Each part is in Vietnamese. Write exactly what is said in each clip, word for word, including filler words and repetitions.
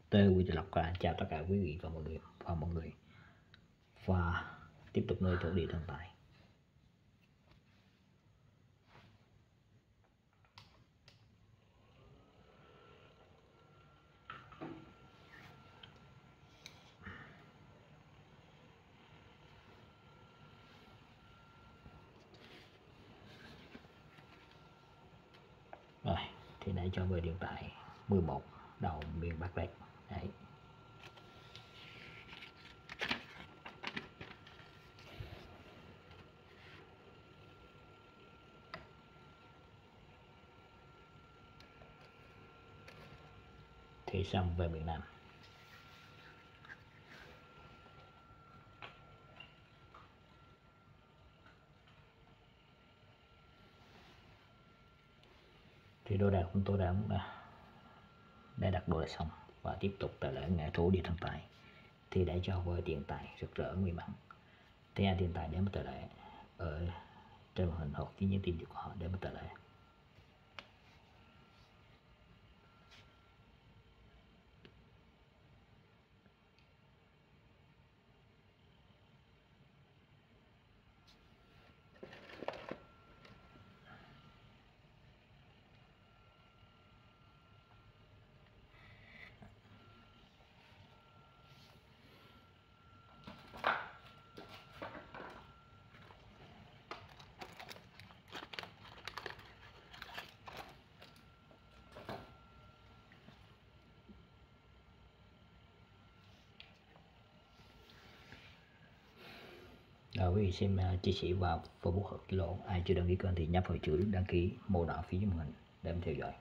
Tôi Quy Tự Lộc à, chào tất cả quý vị và mọi người và mọi người và tiếp tục nơi thổ địa thần tài. Rồi thì để cho về điện tại mười một đầu miền Bắc đây đấy. Thì xong về miền Nam. Thì đồ đạc của tôi đã đã đặt đồ đạc xong và tiếp tục tại lễ ngày thổ địa thần tài. Thì để cho với tiền tài rực rỡ may mắn thì anh tiền tài để một tờ lễ ở trên màn hình hoặc chỉ nhớ tìm được họ để một tờ lễ. Rồi quý vị xem uh, chia sẻ vào Facebook hoặc lộ ai chưa đăng ký kênh thì nhấp vào chữ đăng ký màu đỏ phía dưới màn hình để em theo dõi.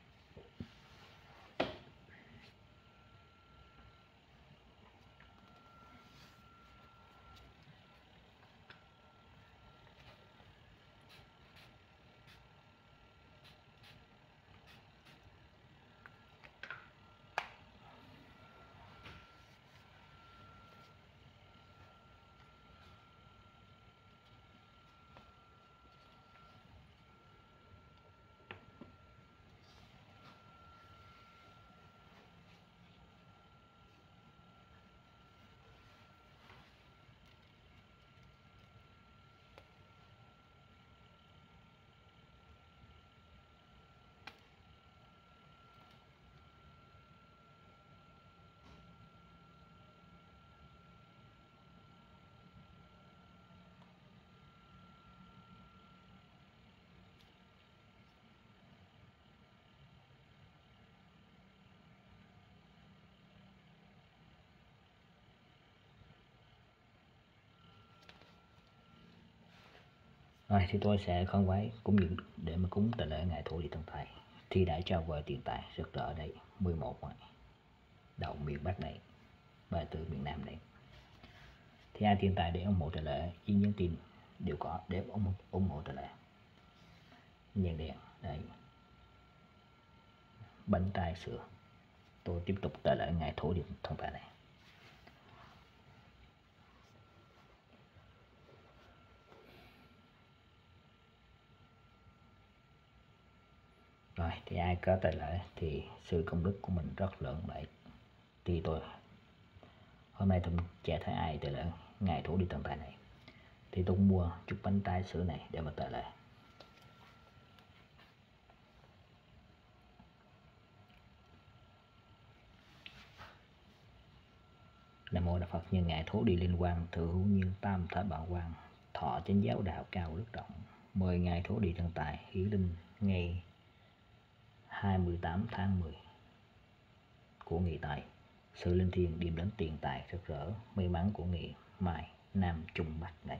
Rồi thì tôi sẽ khấn vái cúng dường để mà cúng tại lễ ngày thổ địa thần tài. Thì đã cho vợ tiền tài rực rỡ đây mười một này. Đầu miền Bắc này và từ miền Nam này. Thì ai tiền tài để ủng hộ tại lễ chỉ nhắn tin đều có để ủng, ủng hộ tại lễ. Nhang đèn đây. Bánh tai sữa. Tôi tiếp tục tại lễ ngày thổ địa thần tài này. Rồi thì ai có tài lễ thì sự công đức của mình rất lớn vậy. Thì tôi hôm nay tôi chả thấy ai tài lễ ngày thổ địa thần tài này. Thì tôi mua chút bánh tai sữa này để mà tài lễ. Nam mô Đại Phật nhân ngày thổ địa liên quan thừa hữu nhiên tam thái bảo quang thọ chánh giáo đạo cao đức rộng. Mời ngày thổ địa thần tài hiển linh ngày hai mươi tám tháng mười của ngày tài. Sự linh thiêng điểm đến tiền tài rực rỡ may mắn của ngày mai Nam Trung Bắc này.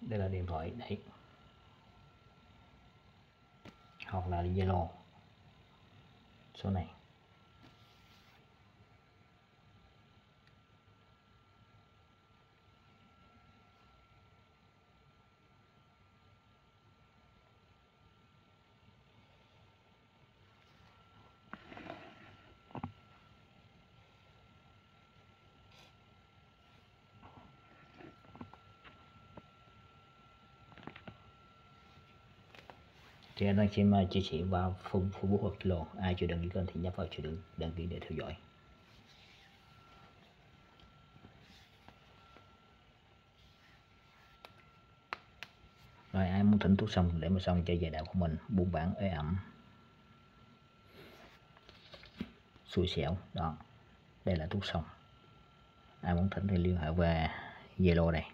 đây là điện thoại đấy, hoặc là Zalo số này. Thì anh đang xem chia sẻ vào Facebook hoặc Zalo. Ai chưa đăng ký kênh thì nhấp vào chữ đăng ký để theo dõi. Rồi ai muốn thỉnh thuốc xong để mà xong cho giai đạo của mình, buôn bán ế ẩm, xui xẻo đó, đây là thuốc xong. Ai muốn thỉnh thì liên hệ về Zalo này.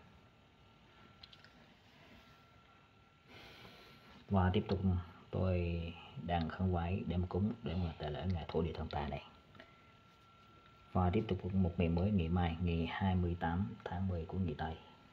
Và tiếp tục tôi đang khấn vái để mà cúng để mà tại lễ ngày thổ địa thần tài này. Và tiếp tục một ngày mới, ngày mai ngày hai mươi tám tháng mười của ngày Tây.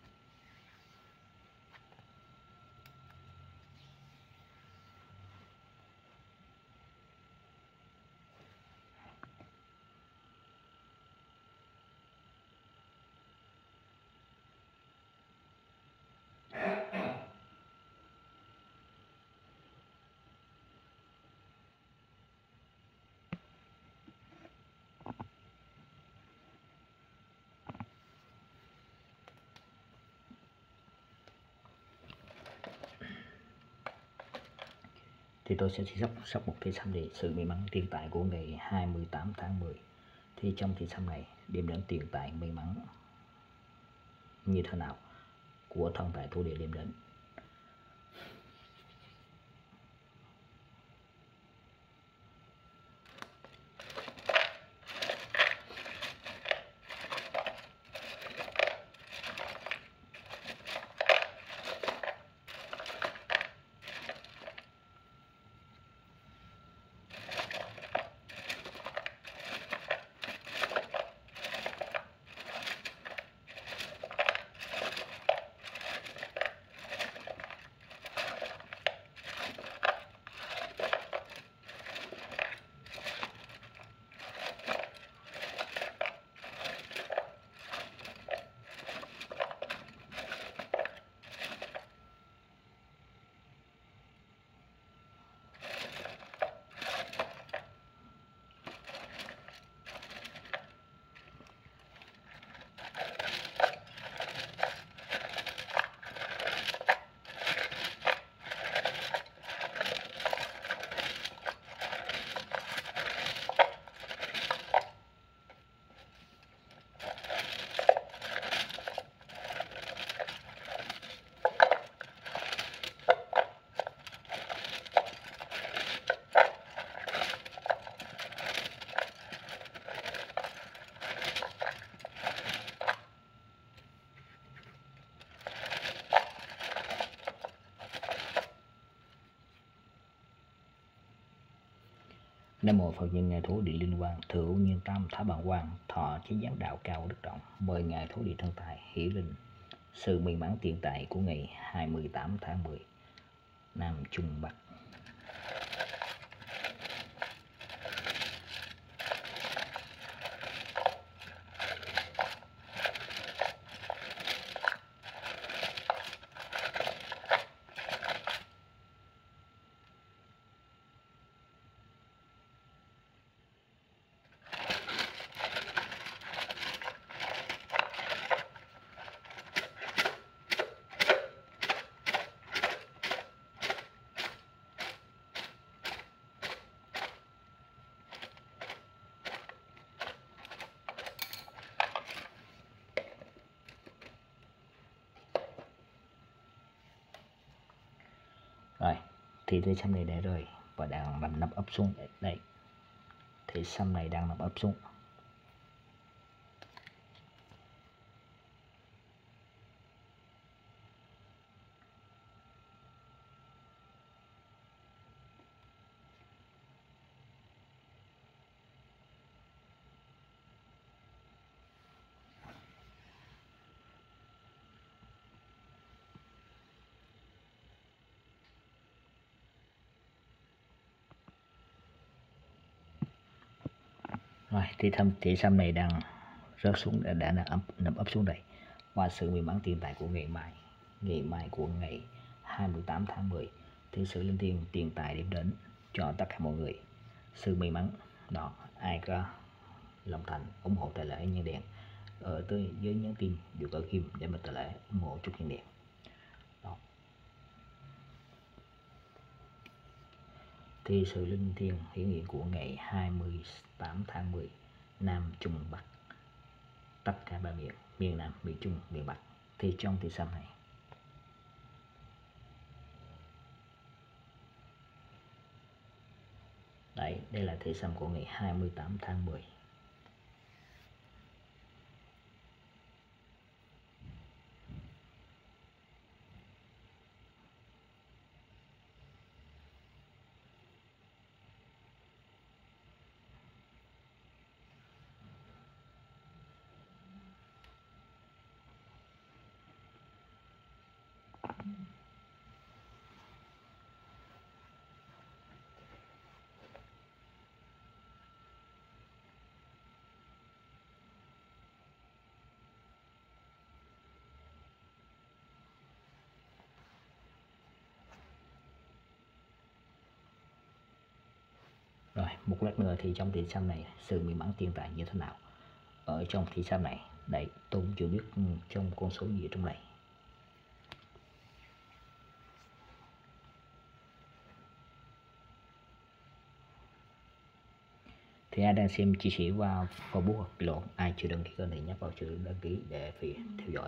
Thì tôi sẽ sắp sắp một thị xăm để sự may mắn tiền tài của ngày hai mươi tám tháng mười. Thì trong thị xăm này điểm đến tiền tài may mắn như thế nào của thần tài thổ địa điểm đến. Nam mô Phật nhân ngày thổ địa linh quang, thừa hữu nhiên tam thái bằng quang, thọ chí giác đạo cao đức trọng, mời ngài thổ địa thần tài hiển linh sự may mắn tiền tài của ngày hai mươi tám tháng mười, Nam Trung Bắc. Rồi, thì cái xăm này để rồi và đang nằm nằm ấp xuống đây. Thì xăm này đang nằm ấp xuống. Rồi thì thăm thị xăm này đang rớt xuống, đã, đã nằm, nằm ấp xuống đây. Và sự may mắn tiền tài của ngày mai, ngày mai của ngày hai mươi tám tháng mười thì sự linh thiêng tiền tài điểm đến cho tất cả mọi người. Sự may mắn đó, ai có lòng thành ủng hộ tài lễ nhân đèn ở tới với nhắn tin dù cỡ kim để mà tài lễ ủng hộ chút nhân đèn đó. Thì sự linh thiêng hiển hiện của ngày hai mươi tám tháng mười, Nam Trung Bắc, tất cả ba miền, miền Nam, miền Trung, miền Bắc thì trong thị xăm này. Đấy, đây là thị xăm của ngày hai mươi tám tháng mười. Rồi, một lát nữa thì trong thị xăm này sự may mắn tiền tài như thế nào ở trong thị xăm này. Đấy, tôi cũng chưa biết trong con số gì trong này. Thì ai đang xem chia sẻ qua Facebook hoặc lộn, ai chưa đăng ký kênh thì nhấp vào chữ đăng ký để phía theo dõi.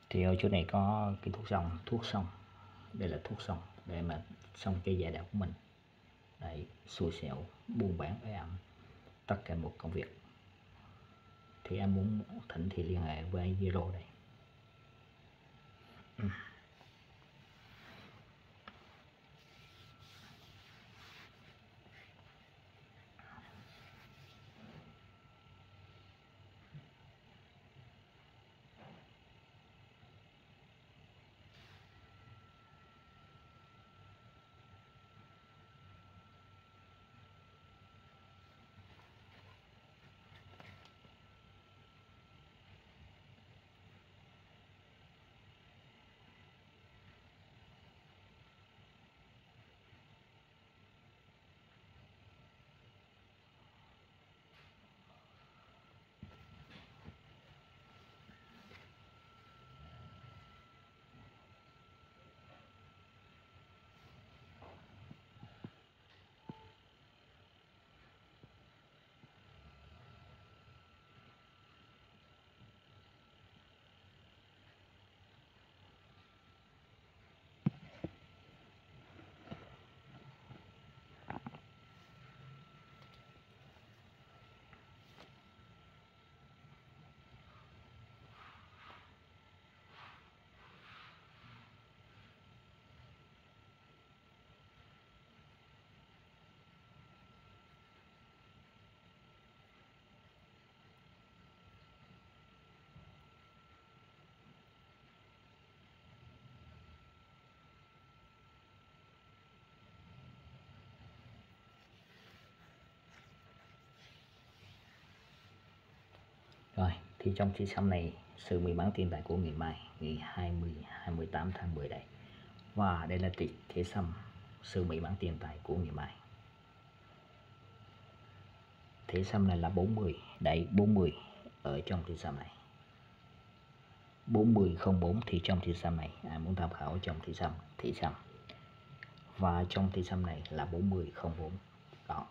Thì ở chỗ này có cái thuốc xong thuốc xong đây là thuốc xong để mà xong cái giai đoạn của mình. Đấy, xui xẻo, buôn bán ế ẩm, tất cả một công việc. Thì em muốn thỉnh thì liên hệ với Zalo đây. Ừ. Rồi, thì trong chiếc xăm này sự may mắn tiền tài của ngày mai, ngày hai mươi, hai mươi tám tháng mười đây. Và đây là tỷ thế xăm sự may mắn tiền tài của ngày mai. Thế xăm này là bốn mươi, đấy bốn mươi ở trong thế xăm này. bốn mươi không bốn thì trong thế xăm này, ai muốn tham khảo trong thế xăm, thế xăm. Và trong thế xăm này là bốn mươi không bốn. Đó.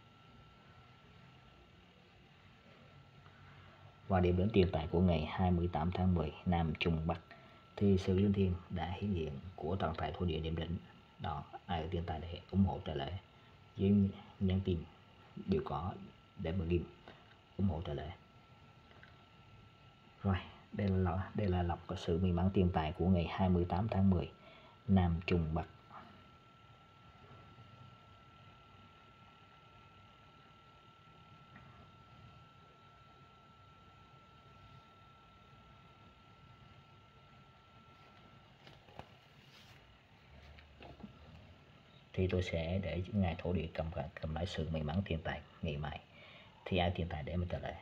Và điểm đến tiền tài của ngày hai mươi tám tháng mười Nam Trung Bắc thì sự linh thiêng đã hiện hiện của toàn tài thổ địa điểm đến. Đó, ai có tiền tài để ủng hộ trợ lễ với nhắn tin đều có để mà ghim ủng hộ trợ lễ. Rồi, đây là đây là lọc có sự may mắn tiền tài của ngày hai mươi tám tháng mười Nam Trung Bắc. Thì tôi sẽ để ngài thổ địa cầm cầm lại sự may mắn tiền tài ngày mai. Thì ai tiền tài để mà trợ lễ.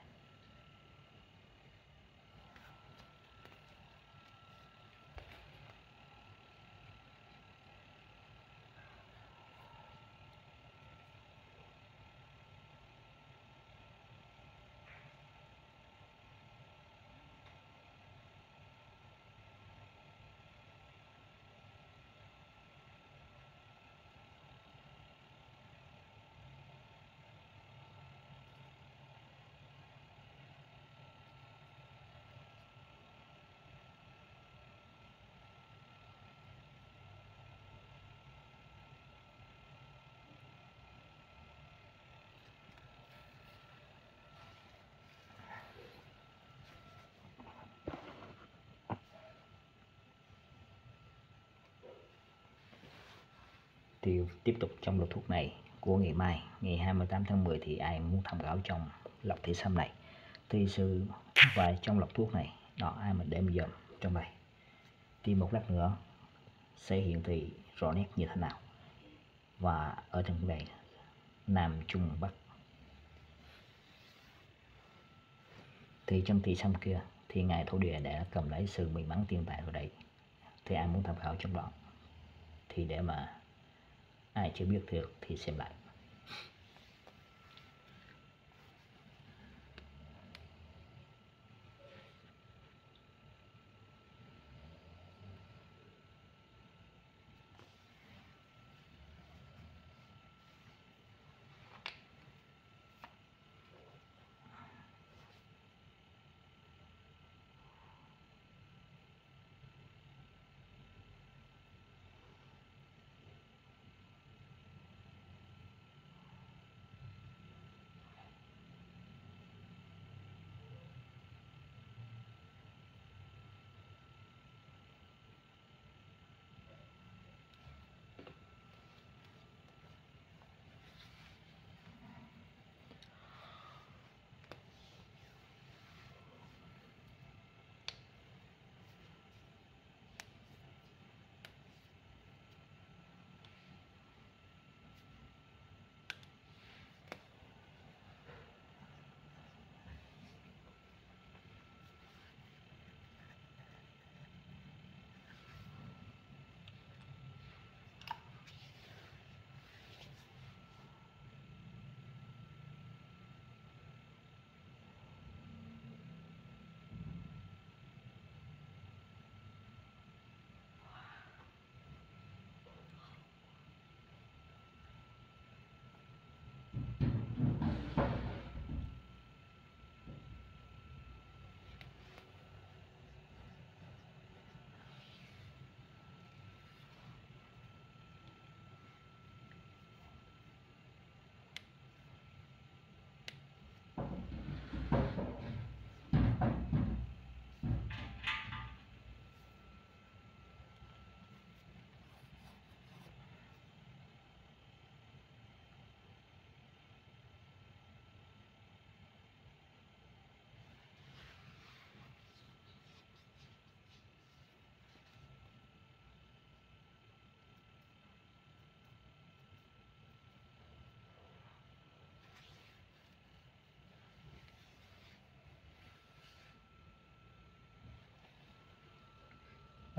Thì tiếp tục trong lọc thuốc này của ngày mai, ngày hai mươi tám tháng mười thì ai muốn tham khảo trong lọc thể xăm này thì sự và trong lọc thuốc này đó ai mình đem dần trong này thì một lát nữa sẽ hiện thị rõ nét như thế nào. Và ở trong này Nam Trung Bắc thì trong thị xăm kia thì ngài thổ địa đã cầm lấy sự may mắn tiền tài ở đây. Thì ai muốn tham khảo trong đó thì để mà ai chưa biết được thì xem lại.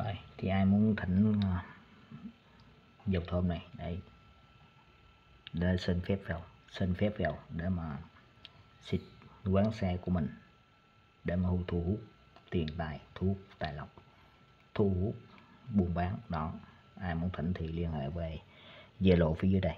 Rồi thì ai muốn thỉnh uh, dầu thơm này đây để xin phép vào xin phép vào để mà xịt quán xe của mình để mà thu hút tiền tài, thu hút tài lộc, thu hút buôn bán đó. Ai muốn thỉnh thì liên hệ về Zalo phía dưới đây.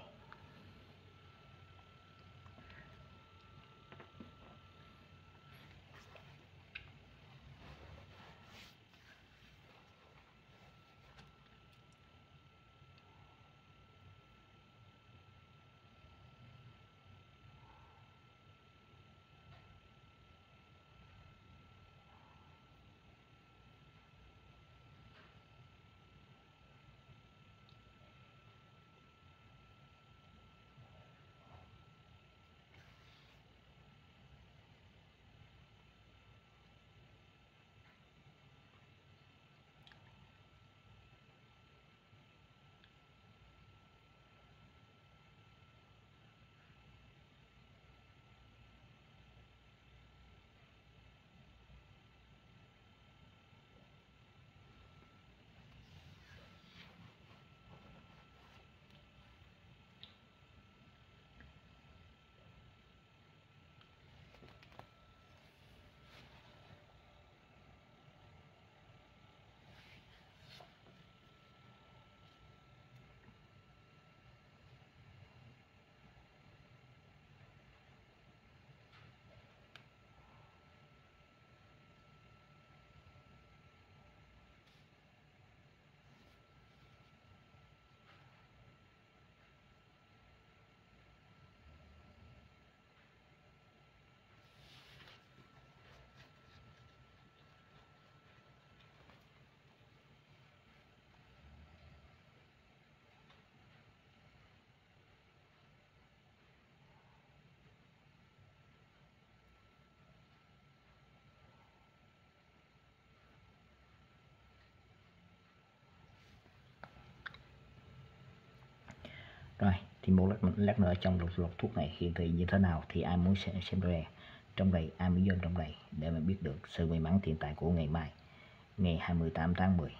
Rồi thì một lát, lát nữa trong lục lục thuốc này hiển thị như thế nào thì ai muốn xem, xem ra trong đây, ai muốn vô trong đây để mà biết được sự may mắn tiền tài của ngày mai, ngày hai mươi tám tháng mười.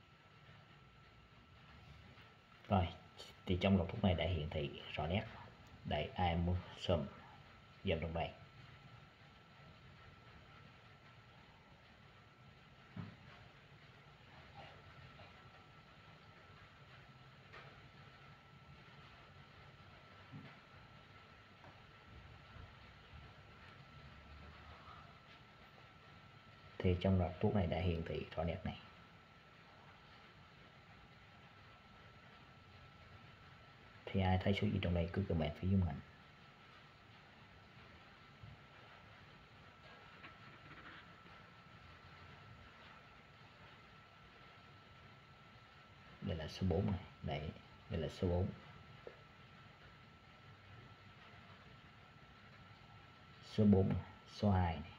Rồi thì trong lục thuốc này đã hiển thị rõ nét Đấy, ai muốn sớm vào trong đây. Thì trong loạt thuốc này đã hiển thị rõ nét này. Thì ai thấy số gì trong đây cứ comment phía dưới mình. Đây là số bốn này. Đấy, đây là số bốn. Số bốn này, số hai này.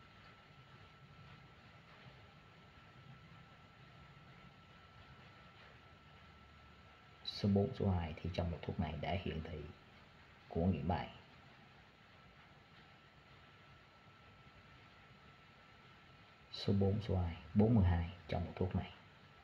Số bốn, số hai thì trong một thuốc này đã hiển thị của nghiệm bài. Số bốn, số hai, bốn mươi hai trong một thuốc này.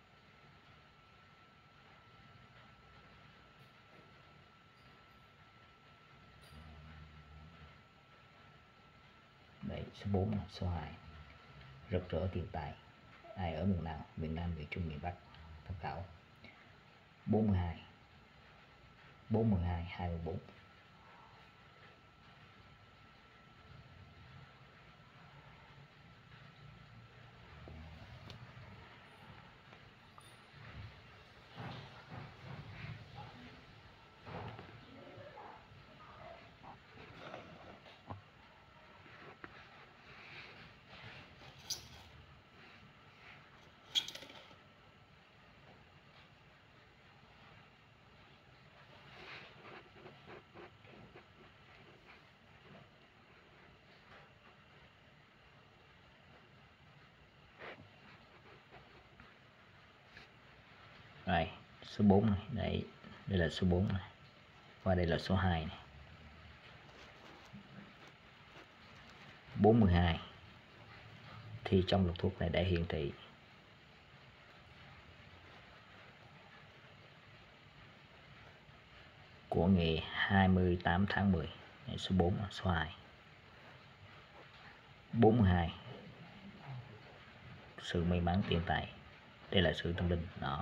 Đấy, số bốn là số hai. Rực rỡ tiền tài. Ai ở miền nào? Miền Nam, miền Trung, miền Bắc tham khảo. bốn mươi hai, bốn mươi hai, hai mươi bốn. Đây, số bốn này, đây, đây là số bốn này. Và đây là số hai này. bốn mươi hai thì trong lục thuốc này đã hiển thị của ngày hai mươi tám tháng mười. Đây, số bốn là số hai. bốn mươi hai sự may mắn tiền tài. Đây là sự tâm linh đó.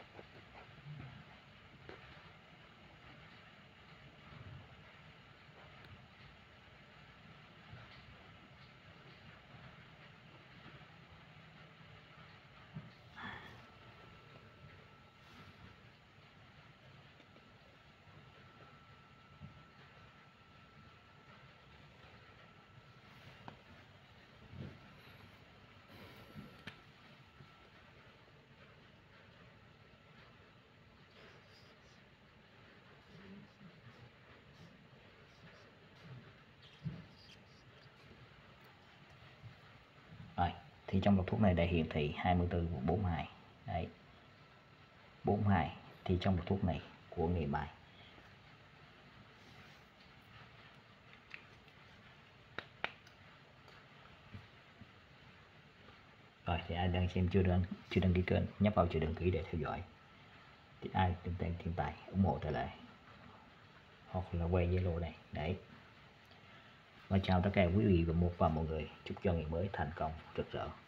Rồi, thì trong lục thuốc này đã hiển thị hai mươi tư và bốn mươi hai. Đấy. bốn mươi hai thì trong lục thuốc này của ngày bài. Rồi, thì ai đang xem chưa đăng chưa đăng ký kênh, nhấp vào chữ đăng ký để theo dõi. Thì ai tìm tên thiên tài ủng hộ trở lại hoặc là quay Zalo này. Đấy. Và chào tất cả quý vị và một và mọi người, chúc cho ngày mới thành công rực rỡ.